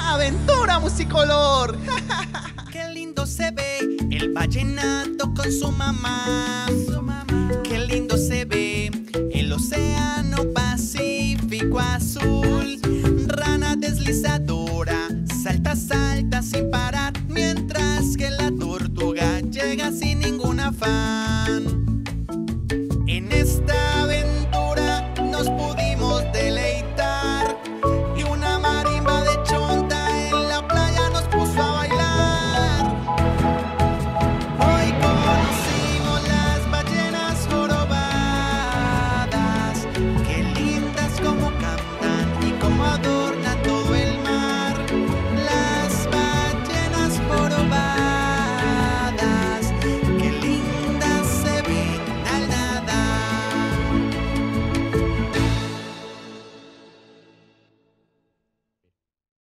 ¡Aventura Musicolor! Qué lindo se ve el vallenato con su mamá. Qué lindo se ve el océano Pacífico azul. Rana deslizadora